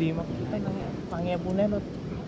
Di makita lang yan. Pangyabunelot.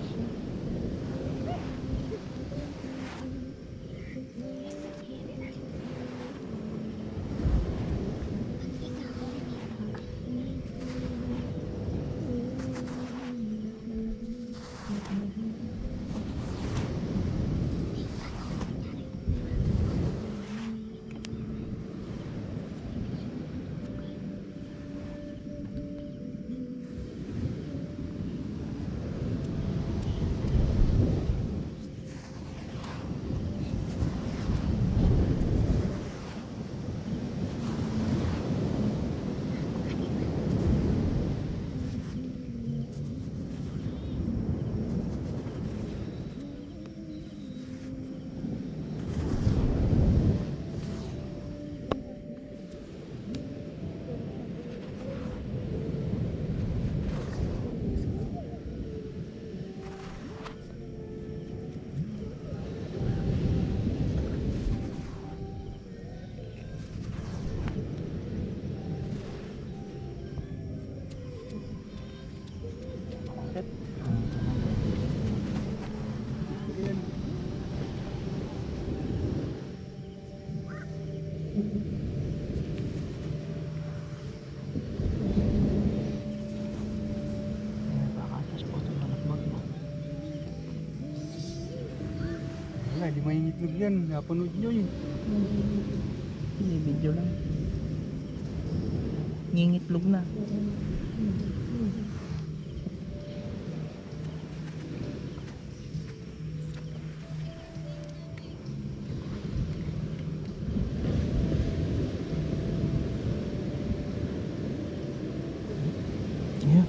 Wala, di maingitlog yan. Napanood nyo yun. Hindi, video lang. Ngingitlog na. Yeah.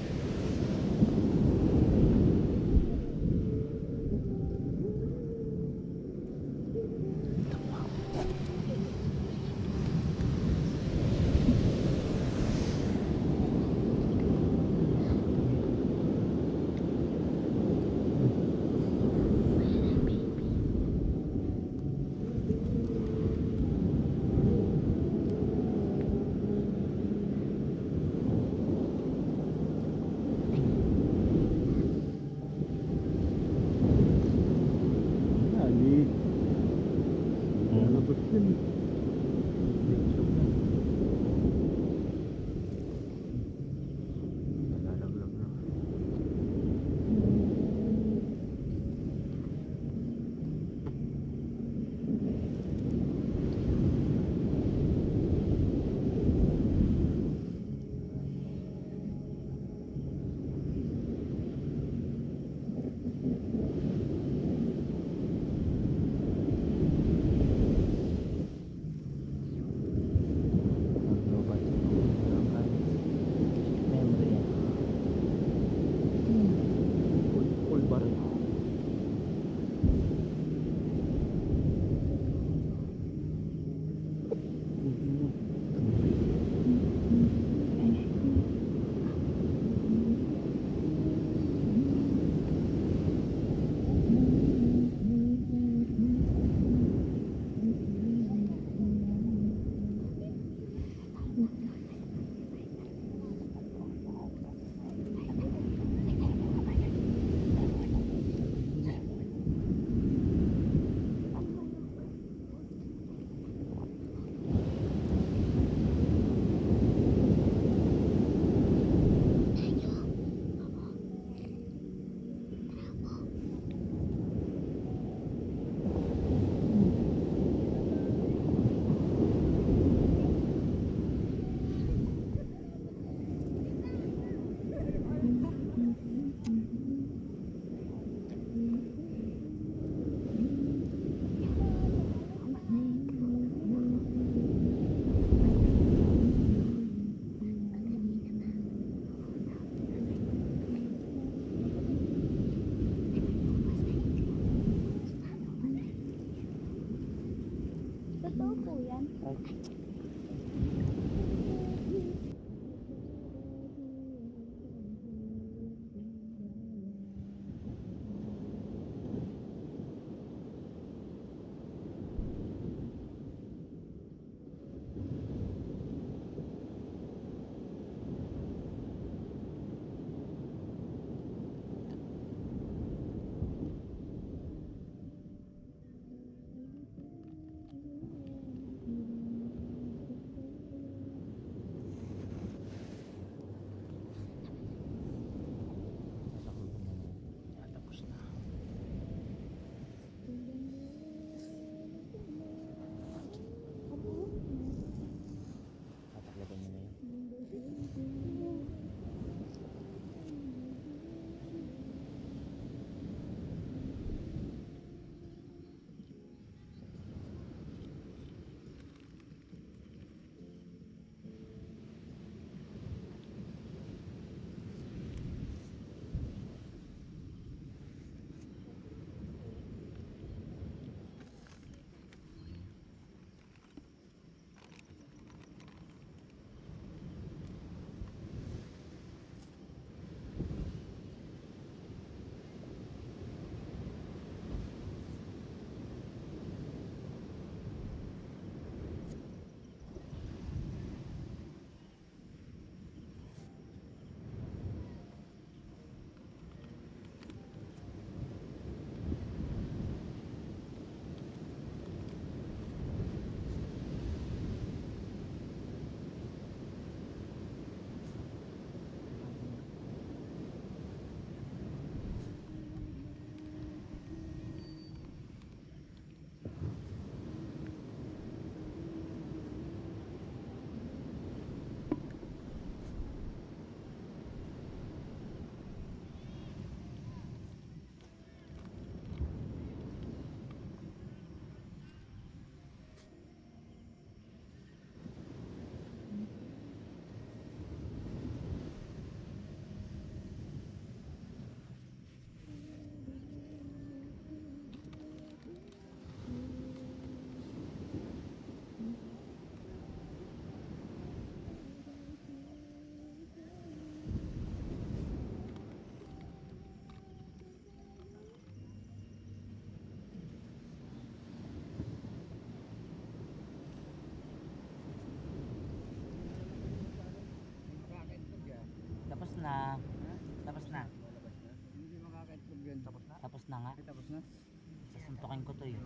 Totoo po yan. Tapos na. Sasuntokin ko to yun.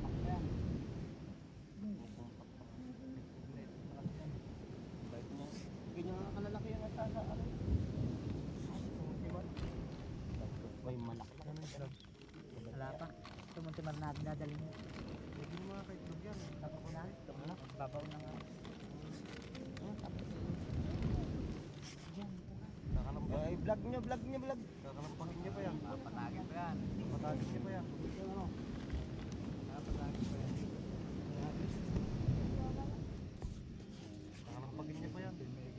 Ganyan nga kalalaki yung nasa ano. May malaki lang. Wala pa. Tumuntimar na dadalhin mo. Hindi mo mga kaitlog yan. Napakunan. Tumulak. Babaw na nga. Ay, vlog niya, vlog. Kakalampakin niya pa yan. Patagin pa yan. Patagin niya pa yan. Patagin pa yan. Kakalampakin niya pa yan.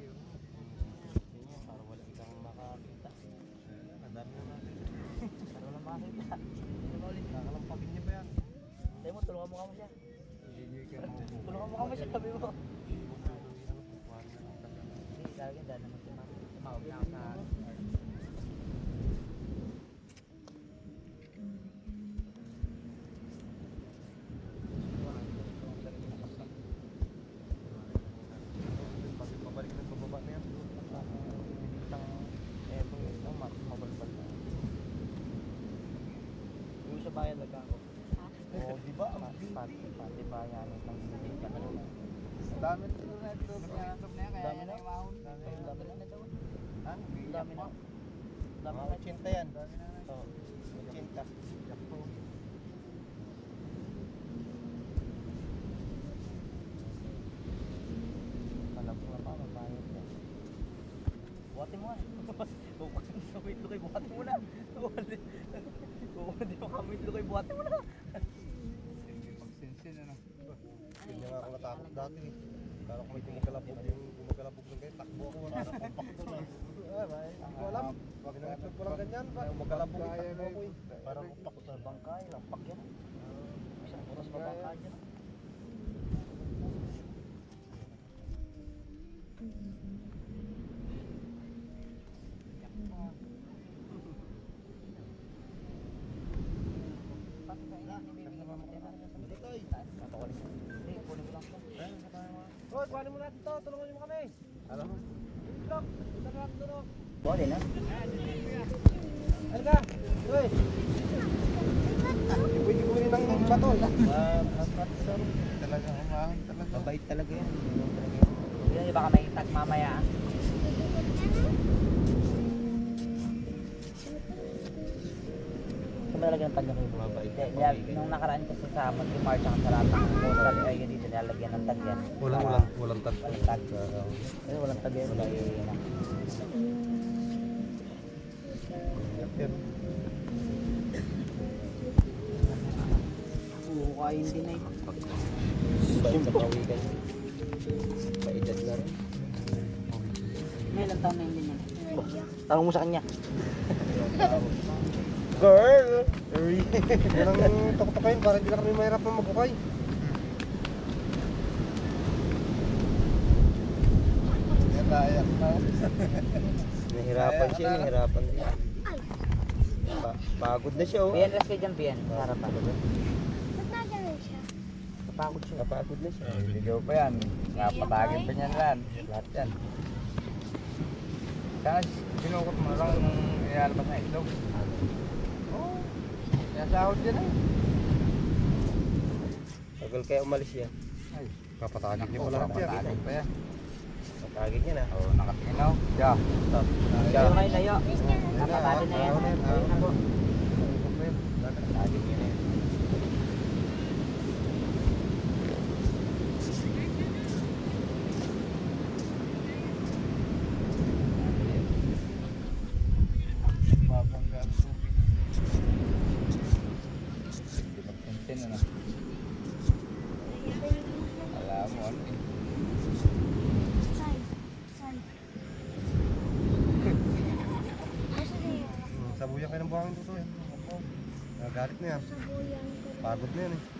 Para wala ikang makakita. Nadami na natin. Para wala makakita. Hindi ba ulit? Kakalampakin niya pa yan. Sabi mo, tulungan mo kamo siya. Tulungan mo kamo siya, sabi mo. Hindi, talaga dahil naman tumawag na ako sa Pabalik na pababa na yan. mabalbal na. Yung sa bayan nagkako. Oo, di ba? Pati pa yan ang hindi ka na. Dami na ito na ito. Dami na. Dami na daw. Dami na. Dami na. Cinta yan. Oo. Cinta. Alam ko na pa, mapayot ka. Buhatin mo nga. Buhatin mo kay Lukay, buhatin mo na. Hindi mo kami Lukay, buhatin mo na. Pagsinsin ano. Hindi nga ako natakot dati eh. Kala ko may gumagalabog ng kayo. Takbo ako. Wala na kompakto na. Hindi ko alam. Pag nag-check ko lang ganyan pa. Gumagalabog yung takbo ko eh. Parang upak sa bangkay, lampak yan. Isang oras pa bangkay dyan. Hoy, kuhanin mo natin to. Tulungan mo kami. Alam mo? Vlog. Ito na natin doon. Pwede na. Ano ka? Hoy. Pwede ko rin ng bato. Talaga, umahon talaga. Mabait talaga yan. Yan, baka may tag mamaya. Talaga ng tag yung mabait. Nung nakaraan kasi sa Mag-March ang sa lahat ng postal area dito nilalagyan ng tag yan. Walang tag. Walang tag. Walang tag yan. Wala yun. Kain din eh. Bait sa pawikan. Paedad na rin. May ilang taon na yun din yan. Tanong mo sa kanya. Girl! Yan ang tok-tokayin para hindi na kami mahirap na magkukay. Ayak na. Nahirapan siya, nahirapan din. Pagod na siya oh. Pian, last kay dyan, Pian. Sa harapan. Napagod siya. Napagod na siya. Video pa yan. Napatagin pa niyan yan. Lahat yan. Kaya sinukot mo lang nung ilalabas na itlog. Oo. Sinasahod yan eh. Tagal kaya umalis yan. Ay. Papatagin niya pala yan. Papatagin pa yan. Papatagin niya na. Oo, nakatingin ako. Yeah. Stop. Layo kayo, layo. Napatagin na yan. Ayun na po. Papatagin yun eh. Ano? Alam mo ano eh. Sabuyan kayo ng buhangin dito eh. Nagalit na yan. Pagod na yan eh.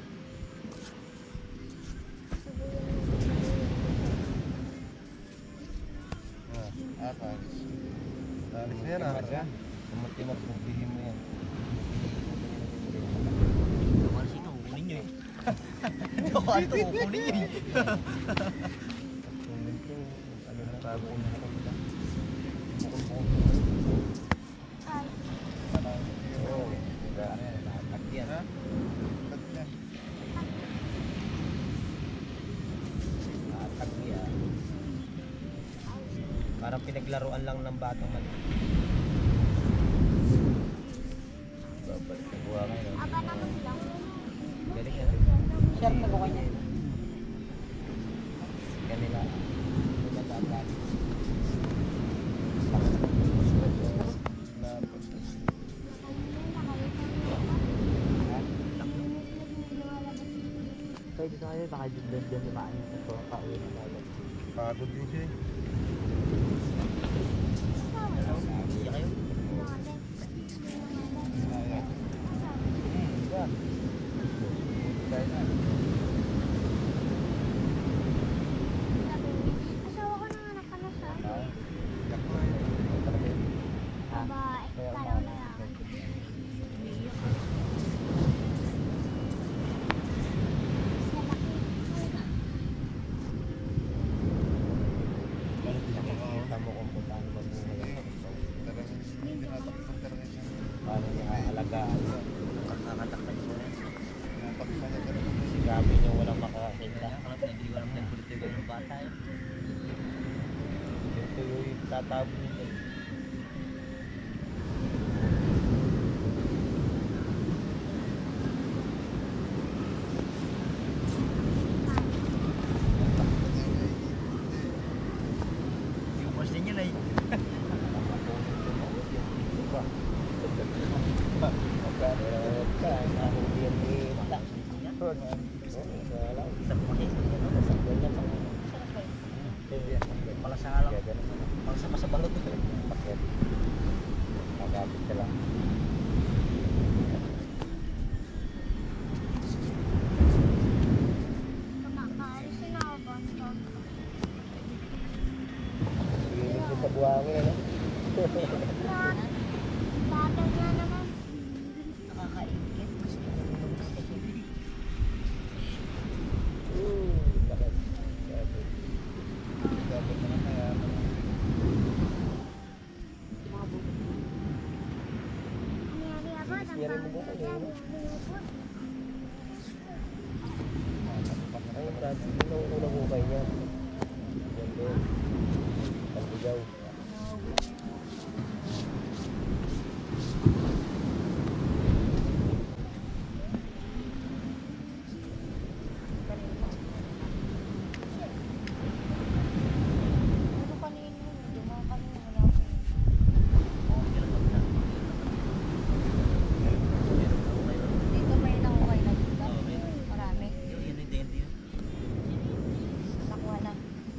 Dalis na yan ah. Tumot-timot mo, bihim mo yan. Tumalis ito, kukunin nyo eh. Tumalis ito, kukunin nyo eh. Ano na tago na ako nila. Oo. Ano yan? pinaglaruan lang ng batang mali. Babalik na buha ngayon. Aba naman lang. Galing yan. Share na ko kanya. Kanila. Lumatata. Pwede tayo, baka doon lumaan ito. Pauwi na tayo. Pagod din siya eh. Iya kayo? Asawa ko nang anak ka na sa Yak na eh. babae. Kalaw na lang. Kita mo kung paano mabuhay ang gusto. Talagang tinatakpan talaga siya. Paano niya aalagaan mo. Nakakatakpan mo rin. Tinatakpan niya talaga. Gabi niya walang makakakita. Kalap na hindi ko alam ng kulito ng bata eh. Yung tuyo yung tatabo niya. Yung boss din yun ay. Kumakain sila ako basta. Sa buhangin ano? Batag na naman. Nakakaingit. Bakit? Dapat naman kaya. Nangyari ako. Nangyari mo ba kayo? Ayun, dati yung unang hukay niya. Yan doon. Pantigaw. Ano kanino? Dumaan kanino. Wala ko. Dito may nakukay na dito. Marami. Nakuha na.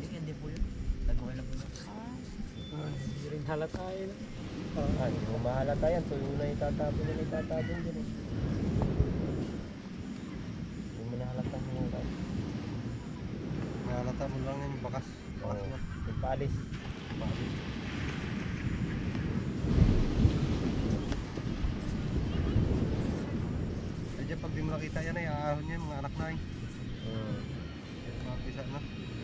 Hindi rin halata yun. Hindi mo mahalata yan. Tuyo na itatapon na itatapon dyan. Hindi mo nahalata yung hukay. Mahalata mo lang yung bakas. Bakas niya. Yung paalis. Kaya pag di mo nakita yan ay aahon niya yung mga anak na eh. Hmm. Mga pisa na.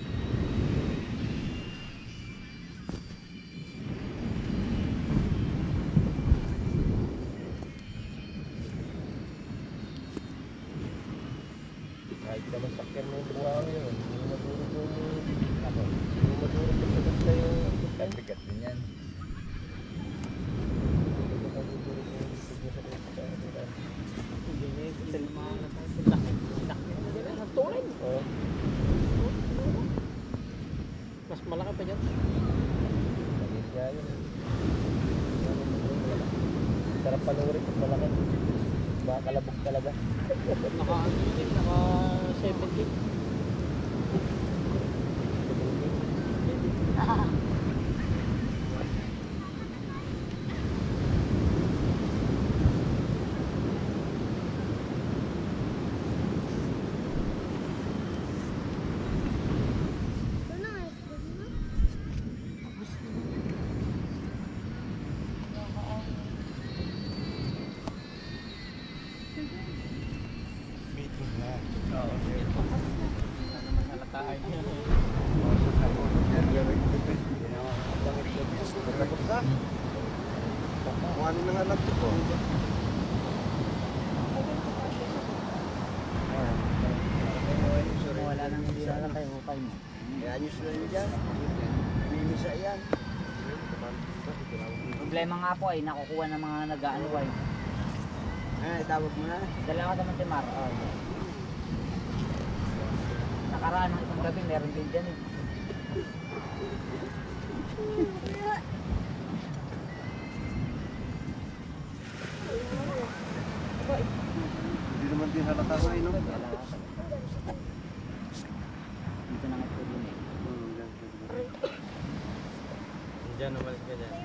Kahit ka masakyan mo yung buhangin yun. Hindi mo madurog yung... Ano? Hindi mo madurog yung maganda yung... Bigat din yan. Hindi mo madurog yung siguro. Hindi niya yung sila mga halata. Laki. Ang tunay. Oo. Mas malaki pa dyan. Pamilya yun. Sarap panurin pag malaki. Makakalabog talaga. Naka 70. Ito na. Meeting na. Halataan niya. Tapos na. Kung ano nang alam ko. Wala nang hindi na kayo hukay mo. Ayos na yun dyan. Mimisa yan. Problema nga po ay nakukuha ng mga nag-ano ay. Tawag mo na. Dala ka sa Montemar. Oh. Nakaraan ng isang gabi, meron din dyan eh. Hindi naman din halata ko no? Dito na nga po din eh. Diyan, umalis ka dyan.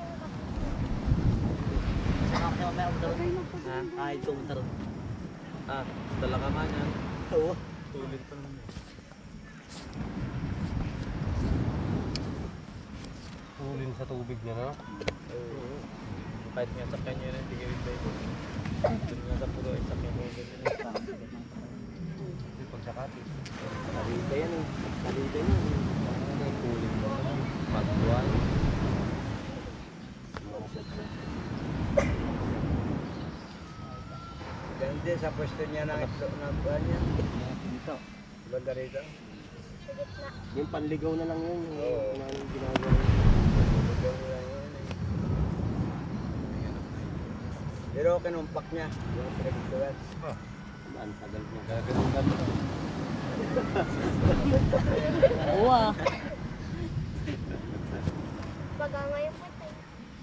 Saka ako meron daw. Kahit pumunta rin. Dala ka nga niyan. Oo. Tulit pa naman. Tulin sa tubig niya, no? Oo. Kahit nga sa kanya rin, tigil rin tayo. Doon nga sa pulo, sa kanya rin. Hindi pagsakati. Salita yan eh. Salita yan eh. May kuling ba? Pagbuwan. Ganda sa pwesto niya na ito na buwan niya. Dito. Banda rito. Yung panligaw na lang yun. Oo. Yung ginagawa. Bigyan mo lang yun eh. Pero kinumpak niya. Yung pinagtuwan. Ang tagal niya. Gagawin. Oo ah. Pag-angay po ito.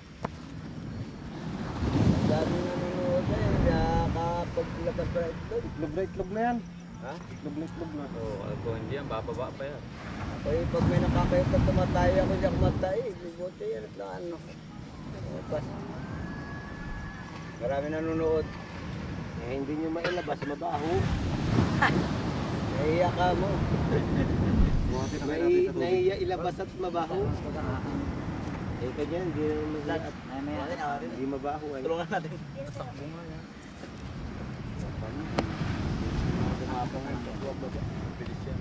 Ang dami nanonood na yun. Nakapaglabas pa ito. Itlog na itlog na yan. Ha? Itlog na itlog na. Oo, kung hindi yan, bababa pa yan. Ako pag may nakakayot na tumatay ako diyan kumatay. Buti yan at na ano. Pas. Marami nanonood. Eh, hindi nyo mailabas, mabaho. Nahiya ka mo. Nahiya ilabas at mabaho. Eh, kanya, hindi naman hindi mabaho ay. Tulungan natin. Tumapang ang tuwag ba? Bilis yan.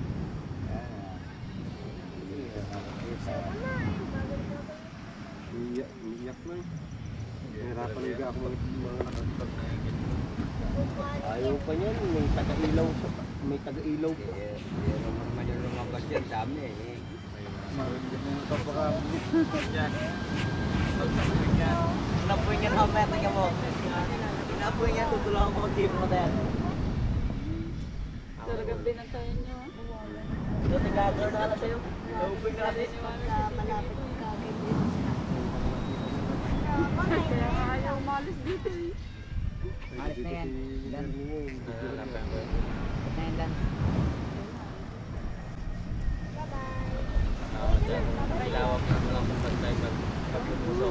Iyak na. Nahirapan nga ako mga nakakapag na ayaw pa niyan, may taga-ilaw pa. May taga-ilaw pa. Yan naman yung lumabas yan. Dami eh. Marinig mo ito baka. Yan. Pagsasabi yan. Inapoy niya na mamaya, tingnan mo. Inapoy niya, tutulungan ko mag-keep mo tayo. Talagang binantayan niyo. So, tingagawin na ka na sa'yo. Inapoy ka natin. Malapit ang kagay. Kaya ayaw umalis dito eh. Alis na yan. Dan. Nalalapan ko yun. Na yan, Dan. Dyan. Ilawak na mo lang kung pagkay pagpumusok.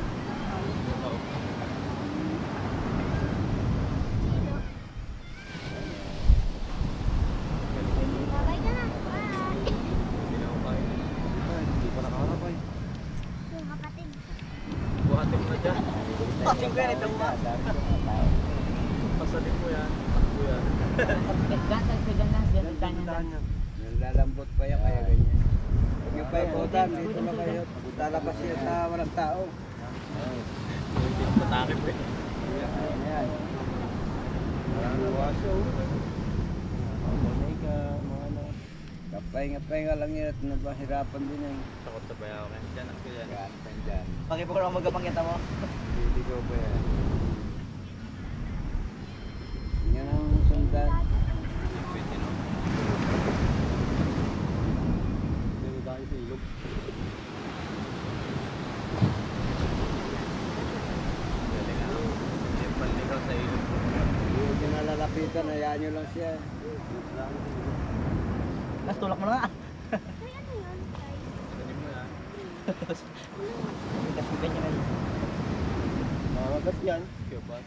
Babay ka na. Bye. Hindi na ako kaya. Hindi pa nakaharap ay. Yung kapatid. Buhatin mo na dyan. Pating ko yan, ito mo. Pasalin mo yan. Takbo yan. Dan, sa speedan lang. Diyan, Dan yan, Dan. Nalalambot pa yan kaya ganyan. Huwag niyo pa ipotan. Dito na kayo. Lalabas siya sa walang tao. Hindi ko patakip eh. Ayan. Walang luwaso. Mamay ka, mga ano. Kapahinga-pahinga lang yan at nabahirapan din yan. Takot sa bayaw kayo. Dyan ako yan. Yan, dyan. Pakipuro ako magkapangkita mo. Liligaw pa yan. Yan ang sundan. Pwede no? Dito tayo sa ilog. Pwede nga. Hindi panligaw sa ilog. Hindi nyo nalalapitan. Hayaan nyo lang siya. Mas tulak mo na nga. Pwede mo yan. Kasi ganyan na yun. Makagat yan. Kaya ba?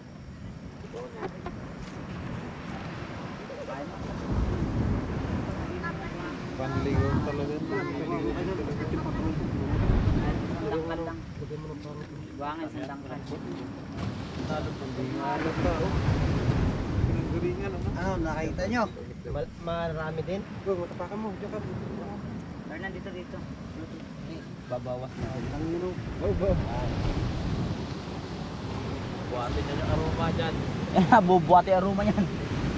Panligaw talaga. Panligaw talaga. Sandangkan lang. Buwangan, sandangkan. Ano pa, oh. Pinanggalingan, ano? Ano, nakita nyo? Marami din. Go, matapakan mo. Diyan ka. Hernan, dito, dito. Babawas na. Ang yun, oh. Ba? Buhatin niya yung aroma dyan. Bubuhati ang aroma niyan.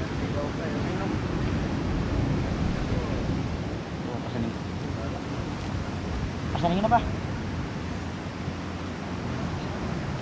Pasanin. Pasanin na ba?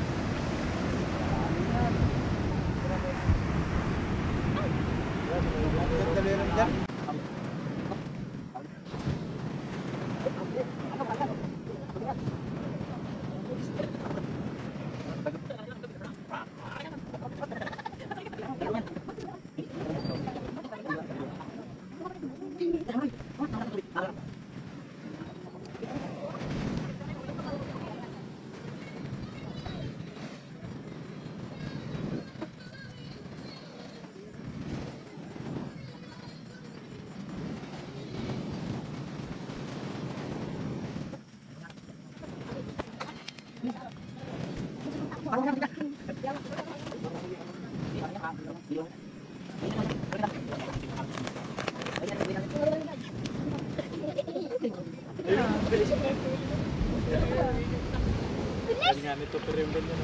Hindi nga nito pero yung ganyan.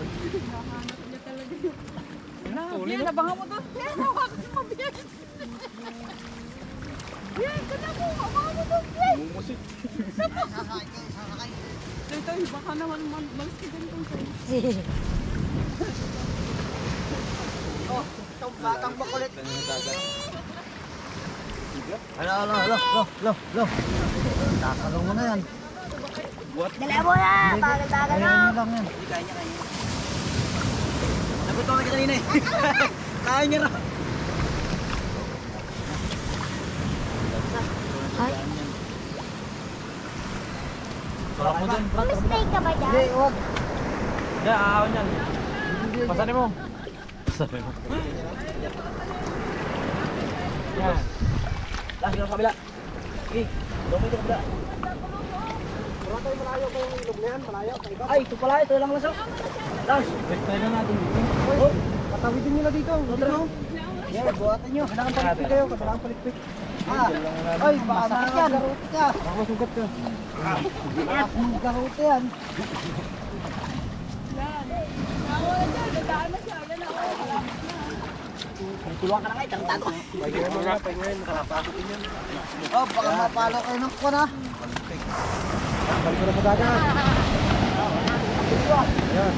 Yan, nabangan mo doon. Yan, hawakan mo, biyan. Yan, kana mo, hawakan mo doon. Yan. Mumusik. Ito, baka naman malas ka din kung sa'yo. Oh, itong batang makulit. Lo. Tasalong mo na yan. Dala mo na! Bagal-bagal na! Kaya lang yan. Hindi kaya niya. Nagutom na kanina eh. Kaya niya raw. Sarap mo dun. Mistake ka ba dyan? Hindi, huwag. Yeah, aaw niyan. Pasanin mo. Pasanin mo. Yan. Lagi lang sa kabila. Okay. Doon ito kabila. Wala tayo malayo ko yung ilog na yan, malayo. Sa iba. Ay, ito pala. Ito lang lasok. Lars. Wait tayo na natin dito. Oh, patawidin nyo na dito. Dito. Yeah, buhatan nyo. Kailangan palikpik kayo, kailangan palikpik. Ay, baka makagarot ka. Baka masugat ka. Baka makagarot yan. Nawala dyan, dadaan na siya. Yan ako, malapit na. Tulungan ka na nga. Tarantado. Pahingayin mo nga, pahingayin. Nakapagod yan. Oh, baka mapalo kayo ng kuwan ha. Balik ko na sa dagat. Ayan.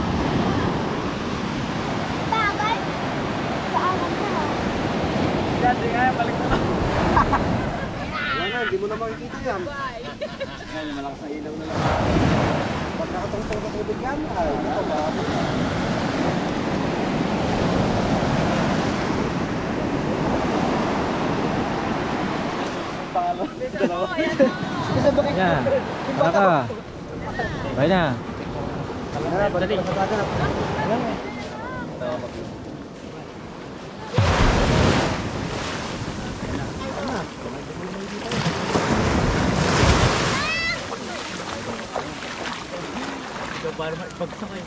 Bagal? Saan ka? Yan, di nga. Balik mo na. Wala na, hindi mo na makikita yan. Ngayon, malakas na ilaw na lang. Pag nakatungtong sa tubig yan, ay, ito ba? Yan. Tara ka. Bye na. Ayan, balik ko na sa dagat. Ayan. Ito para maipagsak eh.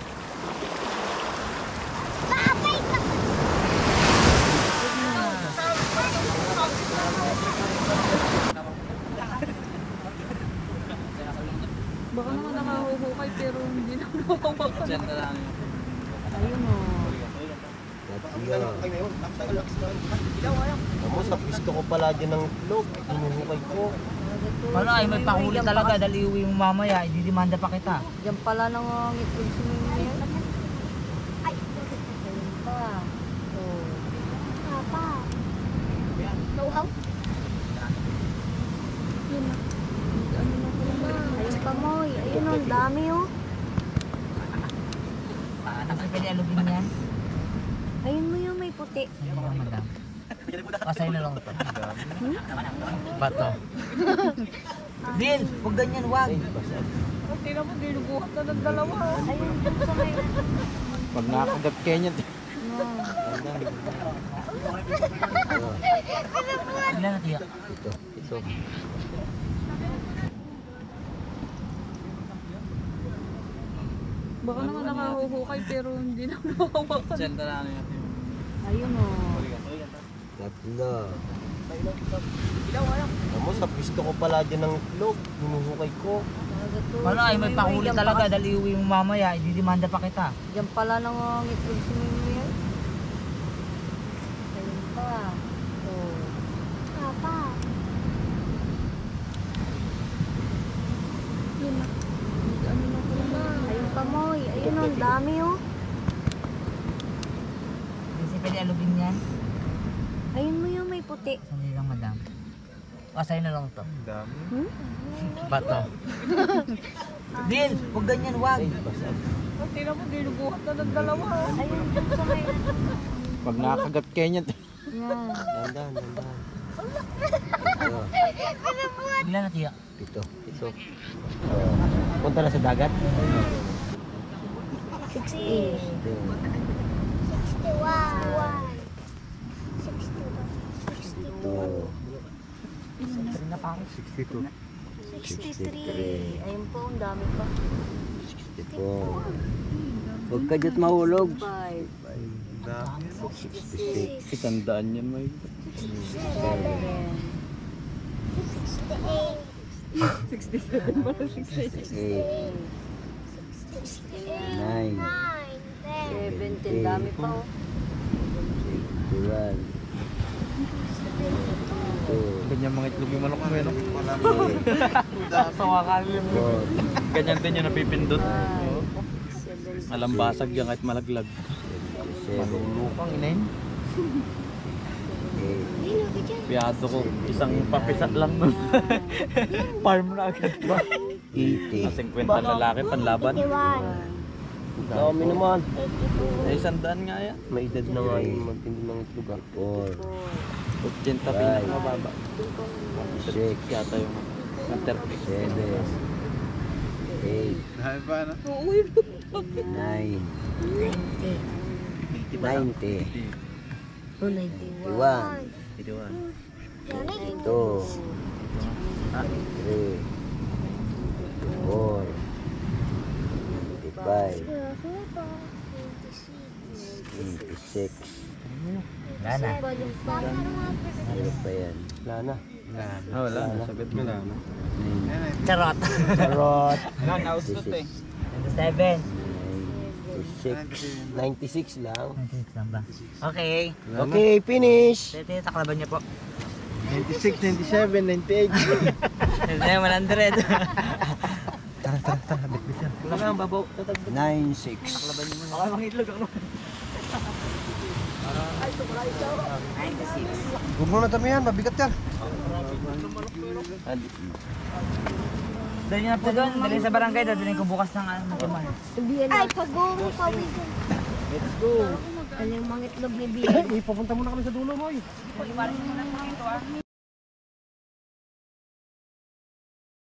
Baka naman nakahuhukay pero hindi na mawawakan. Diyan na lang. Ayun o. Ako, sa pisto ko pala dyan ng itlog. Hinuhukay ko. Wala ay may pahuli talaga dahil iuwi mo mamaya, ididimanda pa kita. Diyan pala nangangitog si Mimi. Ayun pa. Papa. Know-how? Ayun pa, Moy. Ayun, ang dami oh. Paano ka pwede alugin yan? Ayun mo yung may puti. Ano ba madam? Pasay na lang ito. Bato. Din, huwag ganyan, wag. Tingnan mo, dinubuhat na ng dalawa. Oh. Ayun, dun sa may... Pag nakagat kayo niyan. Ilan na tiyak? Ito. Baka naman nakahuhukay pero hindi na mawawakan. Diyan na lang. Ayun o. Tatlo. Ako, sa pisto ko pala dyan ng itlog. Hinuhukay ko. Wala ay may pahuli talaga dahil iuwi mo mamaya, ididimanda pa kita. Diyan pala nangangitog si Mimi. Ayun pa. Oh. Papa. Ayun pa, Moy. Ayun, ang dami oh. Kasi pwede alugin yan. Ayun mo yung may puti. Sandali lang, madam. Pasay na lang ito. Dami. Bato. Din, huwag ganyan, wag. Tingnan mo, dinubuhat na ng dalawa. Oh. Ayun, dun sa may... Pag nakagat kayo niyan. Yan. Dandan. Ilan na tiyak? Ito. Punta na sa dagat. 60. 61. 62. Na pare. 62. 63. Ayun po, ang dami pa. 64. Huwag ka dyan mahulog. 5. Dami. 66. Itandaan yan, may. 67 pala, 68. 9, 17, dami pa oh. 21, 2, Ganyan mga itlog yung manok mo, no? 3, Sa wakalim. 4, Ganyan din yung napipindot. Alam basag yan kahit malaglag. 7, Malulukang inayin. 8, Piyado ko, isang papisat lang nun. Farm na agad ba? 80. 50 lalaki, panlaban. Dami naman. Ay, 100 nga yan. May edad na nga yung magtindi ng itlog. 4, 80 pinakamababa. 6, Yata yung Interpic. 7, 8, Dami pa na. 9, 90, 91, 2, 3, 4, 95, 26. Wala na. Ano pa yan? Wala na. Ah, wala na, sagot mo lang. Charot. Charot. 27. 96 lang. 96 lang ba? Okay. Okay, finish. Tete, taklaban niyo po. 96, 97, 98. Hindi na 100. Wala nga, babaw. 96. Baka mangitlog ako. 96. Huwag mo na damihan, mabigat yan. Dali na po doon. Dali sa barangay. Dali ko bukas ng matiman. Ay, pag-uwi pa. Let's go. Aling mga itlog ni Bian. Papunta muna kami sa dulo mo. Pag-iwarin mo na mga ito ah.